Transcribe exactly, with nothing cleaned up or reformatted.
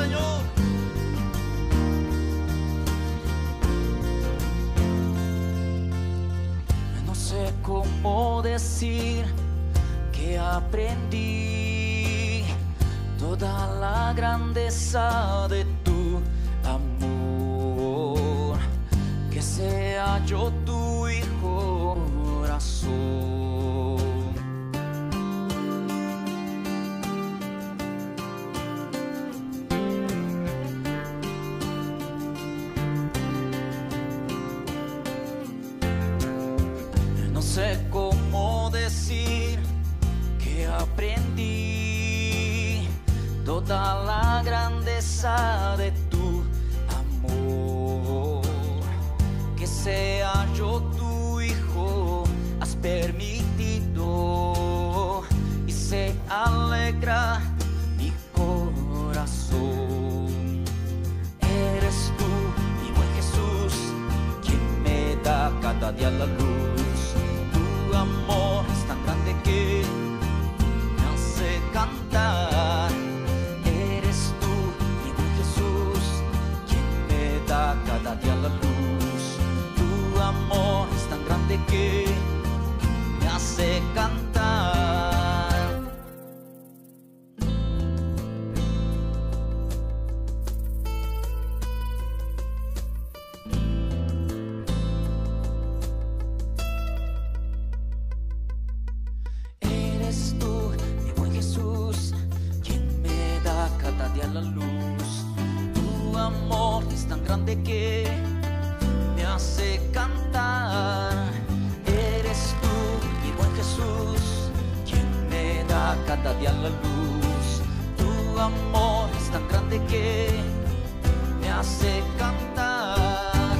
Señor. No sé cómo decir que aprendí toda la grandeza de tu amor, que sea yo tu hijo corazón. No sé cómo decir que aprendí toda la grandeza de tu amor, que sea yo tu hijo, has permitido, y se alegra mi corazón. Eres tú, mi buen Jesús, quien me da cada día la luz. Tu amor es tan grande que me hace cantar. Eres tú, mi buen Jesús, quien me da cada día la luz. Tu amor es tan grande que me hace cantar. Eres tú, mi buen Jesús, quien me da cada día la luz. Tu amor es tan grande que me hace cantar. Eres tú, mi buen Jesús, quien me da cada día la luz. Tu amor es tan grande que me hace cantar.